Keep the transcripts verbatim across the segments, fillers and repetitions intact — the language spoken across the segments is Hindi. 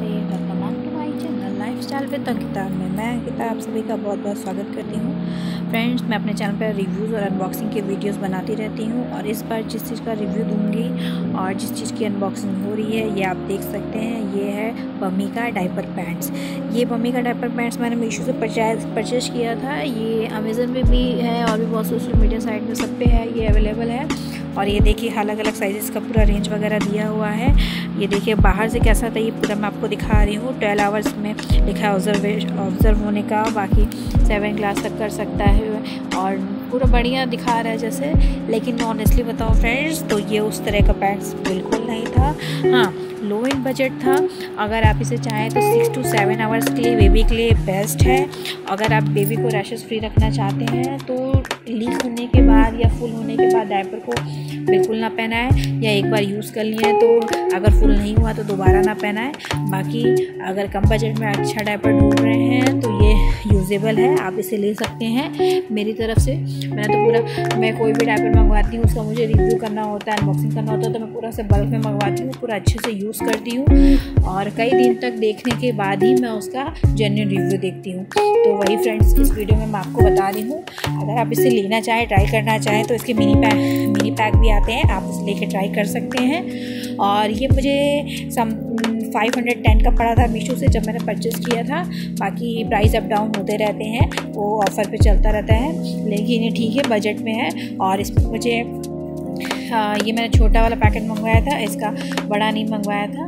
नमस्ते, welcome on to my channel lifestyle with Ankita में मैं अंकिता आप सभी का बहुत बहुत स्वागत करती हूँ। फ्रेंड्स, मैं अपने चैनल पर रिव्यूज़ और अनबॉक्सिंग के वीडियोस बनाती रहती हूँ और इस बार जिस चीज़ का रिव्यू दूँगी और जिस चीज़ की अनबॉक्सिंग हो रही है ये आप देख सकते हैं। ये है बमी का डायपर पैंट्स। ये बमी का डायपर पैंट्स मैंने मीशो से परचेज परचेज किया था। ये अमेज़न पे भी है और भी बहुत सोशल मीडिया साइट में सब पे है, ये अवेलेबल है। और ये देखिए अलग अलग साइज़ का पूरा रेंज वगैरह दिया हुआ है। ये देखिए बाहर से कैसा था ये पूरा मैं आपको दिखा रही हूँ। ट्वेल्व आवर्स में लिखा है ऑब्जर्व ऑब्जर्व होने का, बाकी सेवन क्लास तक कर सकता है और पूरा बढ़िया दिखा रहा है जैसे। लेकिन ऑनेस्टली बताओ फ्रेंड्स, तो ये उस तरह का पैंट्स बिल्कुल नहीं था। हाँ, लो इन बजट था। अगर आप इसे चाहें तो सिक्स टू सेवन आवर्स के लिए बेबी के लिए बेस्ट है। अगर आप बेबी को रैशेस फ्री रखना चाहते हैं तो लीक होने के बाद या फुल होने के बाद डायपर को बिल्कुल ना पहनाएं, या एक बार यूज़ कर लिए तो अगर फुल नहीं हुआ तो दोबारा ना पहनाएं। बाकी अगर कम बजट में अच्छा डायपर ढूंढ रहे हैं तो ये यूजेबल है, आप इसे ले सकते हैं मेरी तरफ से। मैंने तो पूरा मैं कोई भी डायपर मंगवाती हूँ उसका मुझे रिव्यू करना होता है, अनबॉक्सिंग करना होता है, तो मैं पूरा से बल्क में मंगवाती हूँ, पूरा अच्छे से यूज़ करती हूँ और कई दिन तक देखने के बाद ही मैं उसका जेन्युइन रिव्यू देखती हूँ। तो वही फ्रेंड्स, इस वीडियो में मैं आपको बता रही हूँ। अगर आप इसे लेना चाहें, ट्राई करना चाहें तो इसके मिनी पैक मिनी पैक भी आते हैं, आप उसे लेके ट्राई कर सकते हैं। और ये मुझे सम फाइव हंड्रेड टेन का पड़ा था मीशो से जब मैंने परचेज़ किया था। बाकी प्राइस अप डाउन होते रहते हैं, वो ऑफ़र पे चलता रहता है, लेकिन ये ठीक है, बजट में है। और इसमें मुझे हाँ, ये मैंने छोटा वाला पैकेट मंगवाया था, इसका बड़ा नहीं मंगवाया था।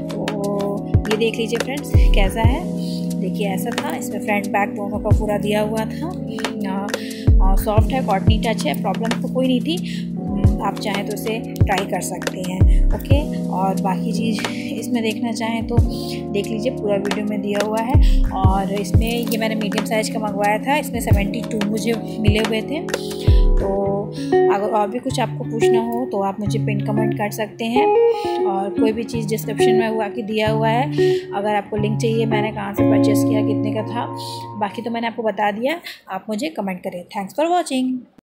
तो ये देख लीजिए फ्रेंड्स कैसा है। देखिए ऐसा था, इसमें फ्रंट बैक दोनों का पूरा दिया हुआ था और सॉफ्ट है, कॉटनी टच है, प्रॉब्लम तो कोई नहीं थी। आप चाहें तो इसे ट्राई कर सकते हैं, ओके। और बाकी चीज़ इसमें देखना चाहें तो देख लीजिए, पूरा वीडियो में दिया हुआ है। और इसमें ये मैंने मीडियम साइज़ का मंगवाया था, इसमें सेवेंटी टू मुझे मिले हुए थे। तो अगर और भी कुछ आपको पूछना हो तो आप मुझे पिन कमेंट कर सकते हैं और कोई भी चीज़ डिस्क्रिप्शन में हुआ कि दिया हुआ है। अगर आपको लिंक चाहिए मैंने कहाँ से परचेज़ किया, कितने का था, बाकी तो मैंने आपको बता दिया, आप मुझे कमेंट करें। Thanks for watching.